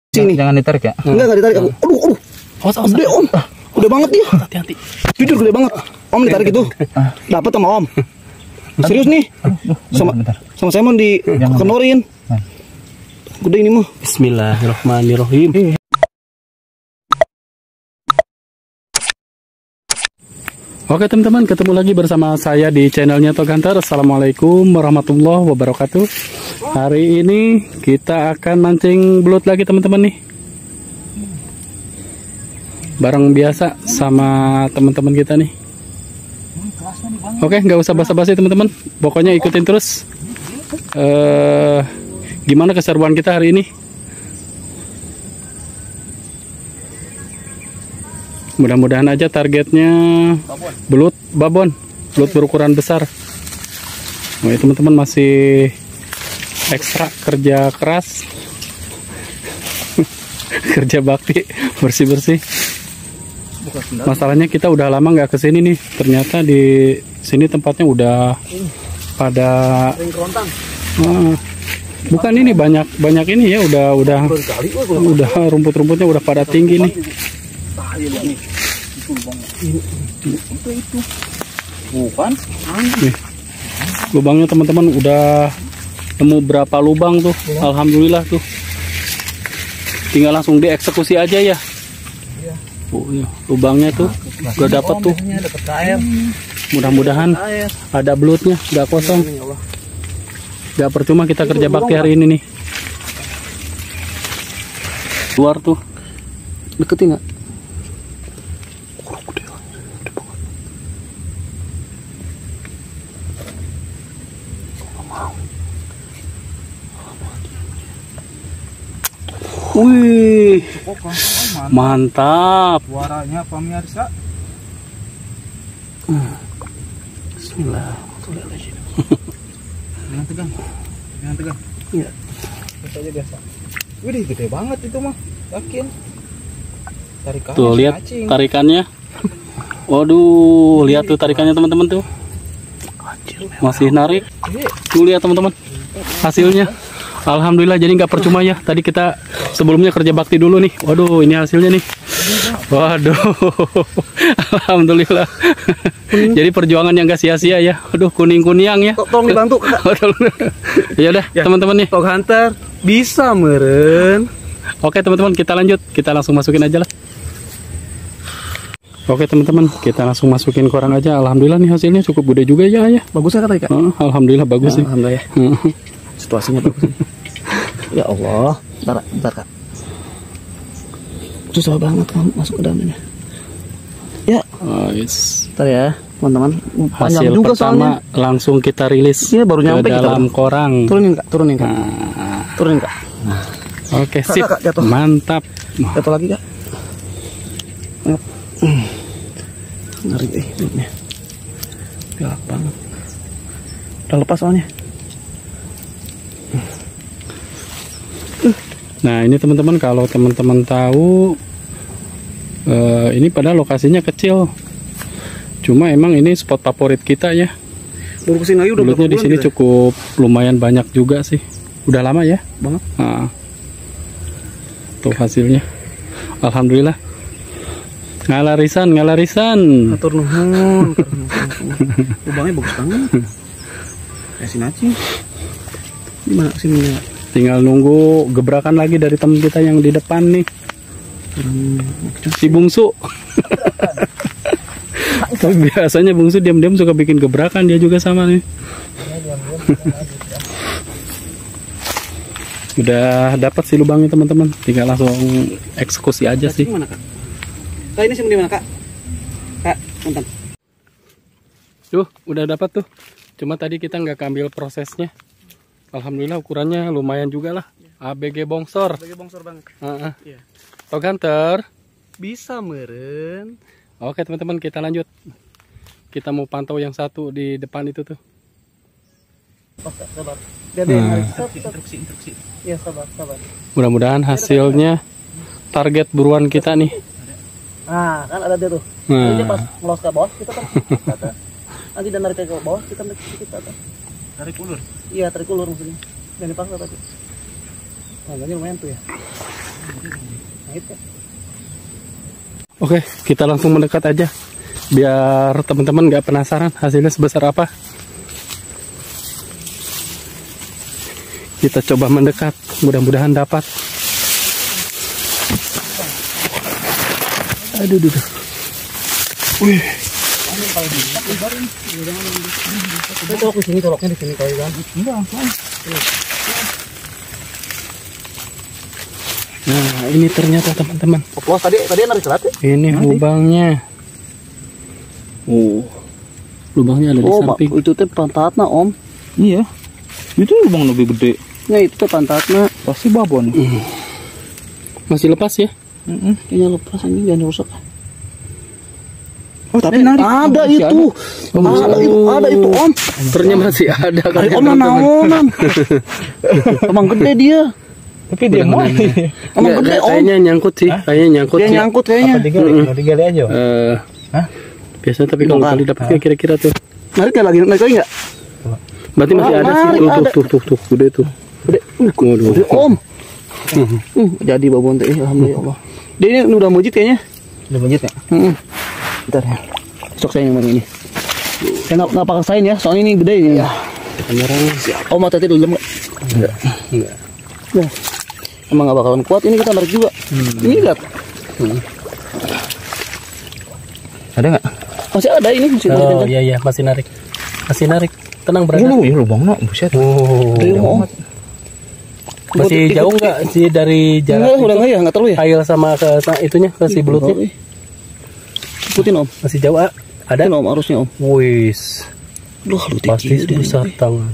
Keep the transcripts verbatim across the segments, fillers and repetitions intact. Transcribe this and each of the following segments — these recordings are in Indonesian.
Sini. Jangan ditarik ya. Enggak, enggak ditarik. Aduh, aduh. Awas, awas. Gede, Om. Gede banget dia. Hati-hati. Jujur gede banget. Om ditarik itu. Dapat sama Om. Serius nih. Sama sama saya mau dikenorin. Gede ini mah. Bismillahirrahmanirrahim. Oke teman-teman, ketemu lagi bersama saya di channelnya Tog Hunter. Assalamualaikum warahmatullahi wabarakatuh. Hari ini kita akan mancing belut lagi teman-teman nih. Bareng biasa sama teman-teman kita nih. Oke, nggak usah basa-basi teman-teman. Pokoknya ikutin terus. Uh, gimana keseruan kita hari ini? Mudah-mudahan aja targetnya belut babon, belut berukuran besar. Nah, teman-teman masih ekstra kerja keras, kerja bakti, bersih-bersih. Masalahnya kita udah lama nggak kesini nih. Ternyata di sini tempatnya udah pada. Nah, bukan ini banyak banyak ini ya, udah udah udah rumput-rumputnya udah pada tinggi nih. Itu itu bukan nih, lubangnya teman-teman udah nemu berapa lubang tuh. Alhamdulillah tuh, tinggal langsung dieksekusi aja ya. Oh, iya. Lubangnya tuh udah dapat tuh. Mudah-mudahan ada belutnya, nggak kosong. Nggak percuma kita kerja bakti hari ini nih. Luar tuh, deketin nggak? Wih, mantap. Suaranya pemirsa. Bismillahirrahmanirrahim. Jangan tegang, jangan tegang. Iya. Itu aja biasa. Wih, gede banget itu mah. Yakin. Tarikannya. Tuh lihat cacing. Tarikannya. Waduh, lihat tuh tarikannya teman-teman tuh. Masih narik. Tuh lihat teman-teman. Hasilnya. Alhamdulillah, jadi nggak percuma ya. Tadi kita sebelumnya kerja bakti dulu nih. Waduh, ini hasilnya nih. Waduh, alhamdulillah. Jadi perjuangan yang nggak sia-sia ya. Waduh, kuning-kuniang ya. Tolong dibantu. Ya udah, teman-teman nih. Tog Hunter bisa meren. Oke teman-teman, kita lanjut. Kita langsung masukin aja lah. Oke teman-teman, kita langsung masukin koran aja. Alhamdulillah nih hasilnya cukup gede juga ya ya. Bagus ya kata Kak? Oh, alhamdulillah bagus sih. Alhamdulillah. Situasinya bagus. Ya Allah, bentar, bentar Kak. Susah banget kamu masuk ke dalamnya. Ya. Oh, yes. Bentar ya, teman-teman. Panjang Hasil juga pertama soalnya. langsung kita rilis. Iya, baru nyampe ke kita. dalam korang. Turunin Kak, turunin Kak. Nah. Turunin Kak. Oke, Kak, sip. Kak, jatuh. Mantap. Jatuh lagi Kak. Ngeri eh belutnya. Galak banget. Udah lepas soalnya. Nah ini teman-teman, kalau teman-teman tahu uh, ini pada lokasinya kecil, cuma emang ini spot favorit kita ya. Baru kesini lagi udah belutnya di sini gitu cukup ya? Lumayan banyak juga sih, udah lama ya banget. Nah, tuh hasilnya, alhamdulillah. Ngalarisan, ngalarisan. Atur nuhun. Lubangnya bagus banget. Kasih nacing. Gimana sini? Tinggal nunggu gebrakan lagi dari teman kita yang di depan nih. Hmm, si Bungsu. Biasanya Bungsu diam-diam suka bikin gebrakan, dia juga sama nih. Udah dapat si lubangnya teman-teman, tinggal langsung eksekusi aja sih. Mana, Kak? Kak, ini sih di mana Kak? Kak, bentar. Tuh, udah dapat tuh. Cuma tadi kita nggak ambil prosesnya. Alhamdulillah ukurannya lumayan juga lah. A B G bongsor. A B G bongsor banget. Uh -uh. Iya. Tog Hunter bisa meren. Oke teman-teman, kita lanjut. Kita mau pantau yang satu di depan itu tuh. Oh, sabar. Dia ada yang instruksi, instruksi. Iya, sabar, sabar. Mudah-mudahan hasilnya target buruan kita nih. Nah, kan ada dia tuh. Nah. Nanti dia pas ngelos ke bawah kita kan. Nanti dia narik ke bawah kita narik kita kan. Tarik ulur. Iya, tarik ulur maksudnya. Jangan dipaksa tadi. Harganya lumayan tuh ya. Oke, kita langsung mendekat aja biar teman-teman nggak penasaran hasilnya sebesar apa. Kita coba mendekat, mudah-mudahan dapat. Aduh, aduh, aduh. Wih. Colok di sini, coloknya di sini kali kan. Nah, ini ternyata teman-teman. Oplos tadi tadi narik selat ya? Ini lubangnya. Oh, lubangnya ada di Oh, samping. itu teh pantatna Om. Iya. Itu lubang lebih gede. Nah itu teh pantatna. Pasti babon. Hmm. Masih lepas ya? Heeh, kayaknya lepas ini jangan rusak. Oh, tapi narik. Ada Masih itu. Oh, Ada itu, ada itu Om. Ternyata masih ada Om kali naonan. Emang gede dia. Tapi dia mau. Emang gede Om. Kayaknya nyangkut sih, kayaknya nyangkut Dia sih. nyangkut kayaknya. Digali, mau digali aja. Eh, Hah? biasa tapi kalau Bukan. kali dapatnya kira-kira tuh. Narik kan lagi, narik lagi enggak? Berarti masih Ah, ada sih. narik, Tuh, ada. tuh, tuh, tuh, tuh, gede tuh. Gede. Waduh. Gede Om. Hmm, jadi babon teh alhamdulillah. Dia ini udah mujid kayaknya. Udah banjir ya? Heeh. Bentar ya. Sok saya yang ini. Saya nggak nggak paksain ya, soalnya ini gede ini. Ya. Kameranya Om mau tadi dulu enggak? enggak. Enggak. Ya. Emang nggak bakalan kuat ini kita narik juga. Ini lihat. Ada nggak? Masih ada ini masih masih Oh, kencang. iya iya, masih narik. Masih narik. Tenang berada. Iya, iya lubang no, buset. Oh. Dari Om. Masih Ikut- jauh ikut- enggak sih dari jarak Enggak, udah itu? enggak ya, enggak terlalu ya. Kail sama ke sa- itunya ke si belutnya? Ikutin Om. Masih jauh, ah? Ada? Ikutin Om arusnya Om. Wis. Duh, lu Pasti tinggi udah. sebesar tangan.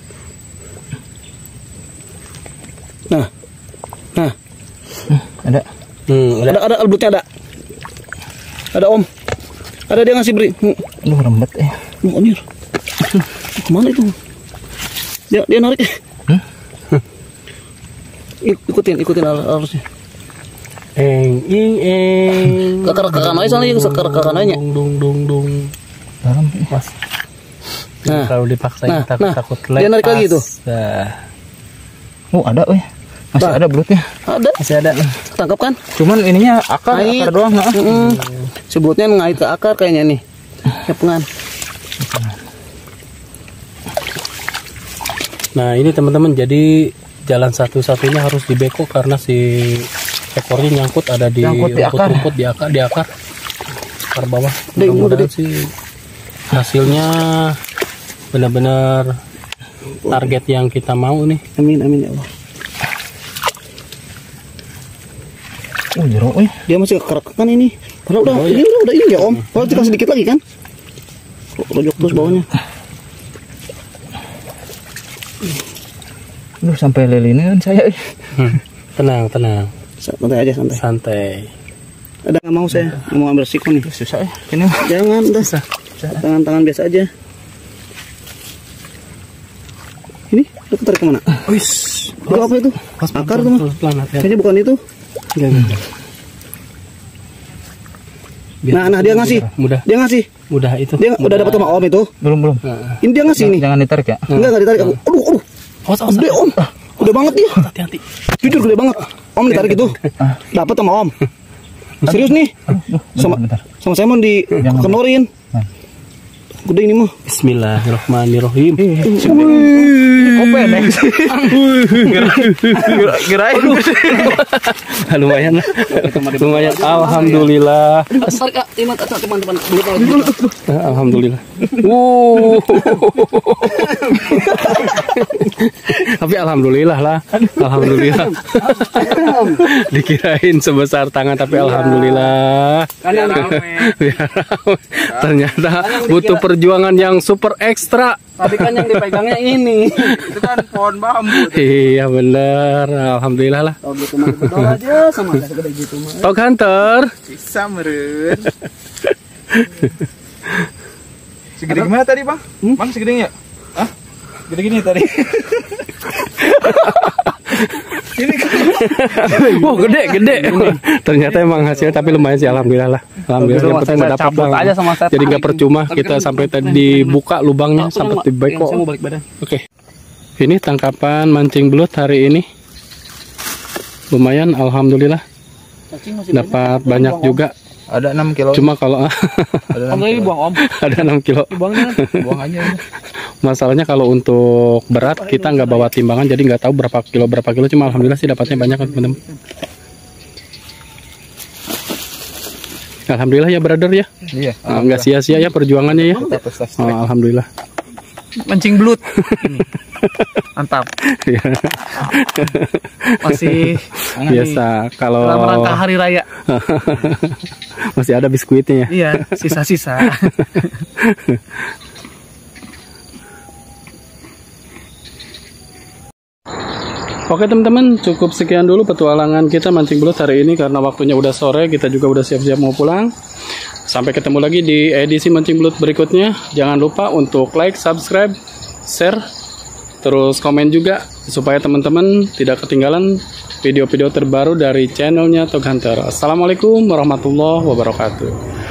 Nah. Nah, Ada. Hmm, ada. ada ada albutnya ada. Ada Om. Ada dia ngasih beri. Hmm. Aduh, rembet eh. Oh, anjir. Kemana itu? Dia dia narik. Hmm? Ik- ikutin, ikutin ar- arusnya. Eng ing eng. Ke ke kanan aja soalnya ke ke kanannya. Dung dung dung dung. Dalam. Mas. Nah. Kalau dipaksain Nah, takut nah. takut Dia lepas. narik lagi tuh. Nah, Oh, ada weh. Masih Bah. ada belutnya. Ada. masih ada. Tangkap kan? Cuman ininya akar, Ngait. akar doang, heeh. Mm-mm. Sebutnya ngait ke akar kayaknya nih. Kepengan. Nah, ini teman-teman, jadi jalan satu-satunya harus dibekok karena si ekornya nyangkut ada di Nyangkut di akar. rumput-rumput di akar di akar akar bawah. Udah, ini udah, Mudah-mudahan Dik. sih hasilnya benar-benar target yang kita mau nih. Amin amin ya Allah. Oh, jeruk weh. Dia masih kekerekan ini. Padahal udah, ini udah, udah ini ya Om. Kalau tinggal sedikit lagi kan? Rojok terus bawahnya. Aduh, sampai lilin kan saya. eh. Hmm. Tenang, tenang, Santai aja santai. santai. Ada nggak mau saya, nggak mau ambil resiko nih. Susah ya. Ini Jangan, udah. Tangan-tangan biasa aja. Ini, lu tarik kemana? Wis, Itu apa itu? Akar tuh mah. pelan hati-hati. Kayaknya bukan itu. Enggak, enggak. Biar Nah, nah dia ngasih. mudah, Dia ngasih. mudah itu. Dia udah dapat sama Om itu. belum belum. Nah, Ini dia ngasih nih. Jangan ditarik ya. Enggak, enggak ditarik. Aduh, aduh. awas, awas, Gede Om. Udah banget dia. hati-hati. Jujur gede banget. Om ditarik itu. Dapat sama Om. Serius nih. Sama Bentar. sama saya mau di kenorin. Gede ini mah. Bismillahirrahmanirrahim. Open ya. Kirain. Ah, lumayan lah. Lumayan. Alhamdulillah. Tarik Kak, teman teman-teman. Ah, Alhamdulillah. Wow. Tapi alhamdulillah lah. Alhamdulillah. Dikirain sebesar tangan tapi alhamdulillah. Biar rame. Ternyata butuh perjuangan yang super ekstra. Tapi kan yang dipegangnya ini. Itu kan pohon bambu. Iya bener. Alhamdulillah lah. Kalau gitu mah berdoa aja sama aja segede gitu mah. Tok Hunter. Bisa meren. Segede gimana tadi bang? Bang segedenya? Hah? Segede gini tadi. Ini kan. Wow gede gede. Ternyata emang hasilnya tapi lumayan sih alhamdulillah lah. Alhamdulillah yang penting Saya dapat cabut bang. aja sama saya Jadi nggak tarik. percuma kita sampai tadi dibuka lubangnya sampai di beko. Saya mau balik badan. Oke. Ini tangkapan mancing belut hari ini. lumayan, alhamdulillah. Dapat banyak juga. Ada enam kilo. Cuma kalau Ada enam Om tadi kilo. buang Om. ada enam kilo. Buangnya. Buang aja. Ini. Masalahnya kalau untuk berat kita nggak bawa timbangan, jadi nggak tahu berapa kilo berapa kilo. Cuma alhamdulillah sih dapatnya banyak kan teman-teman. Alhamdulillah ya brother ya. Iya. Ah, nggak sia-sia ya perjuangannya ya. Mantap, prestasi. Oh, alhamdulillah. Mancing belut. Ini. Mantap. Masih Biasa kalau dalam rangka hari raya. masih ada biskuitnya ya. Iya, sisa-sisa. Oke teman-teman, cukup sekian dulu petualangan kita mancing belut hari ini karena waktunya udah sore, kita juga udah siap-siap mau pulang. Sampai ketemu lagi di edisi mancing belut berikutnya. Jangan lupa untuk like, subscribe, share, terus komen juga supaya teman-teman tidak ketinggalan video-video terbaru dari channelnya Tog Hunter. Assalamualaikum warahmatullahi wabarakatuh.